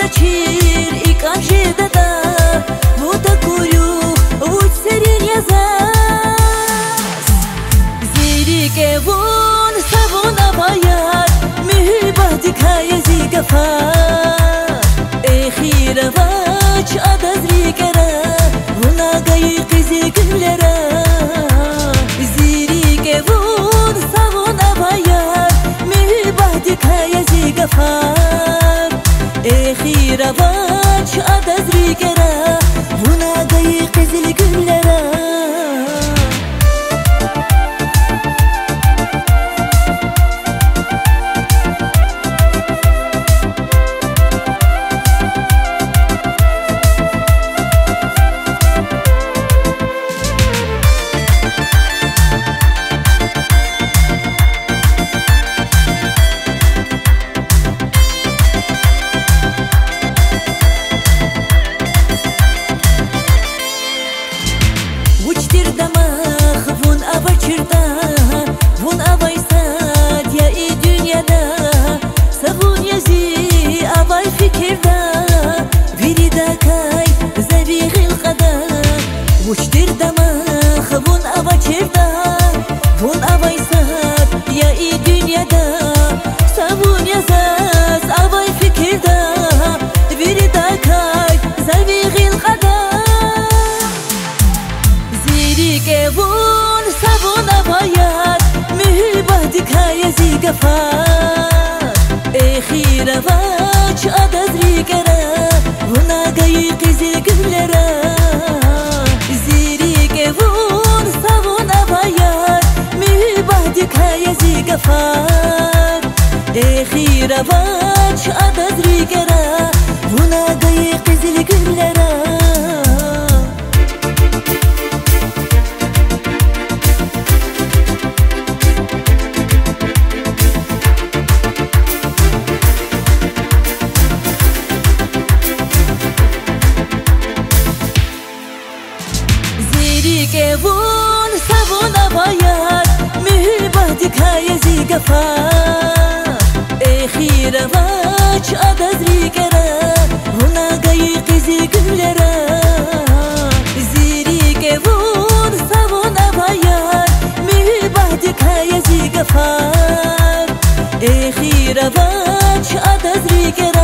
вечір і каже дада, вода курю, уч серіння зас. Зіріке вон, савона баяр, mühibah dikaya zigafar. Ekhira vaç adaz rigara, huna gayi qizi günlera. Zirike von, savona bayar, mühibah dikaya zigafar. Ekhira vaç adaz rigara, huna gayi qizi günlera. وشتر دماغ بون أبا چردا بون أبا يساد يا إي دنيا دا سابون يزاز أبا فكر دا بردا كاي زبيغ القدا زيري كبون سابون أبا ياد مهبة دكايا زي قفار إخيرا باش أدز ريكرا هنا قاي قزي قبلرا dikaya zigafar. Ekhira vaç adaz rigara, huna gayi qizil günlera. Zirike vun savuna bayar, dikaya zigafar. Ekhira vaç adaz rigara, huna gayi qizi günlera. Zirike vun savuna bayar, mühibah dikaya zigafar. Ekhira vaç adaz rigara.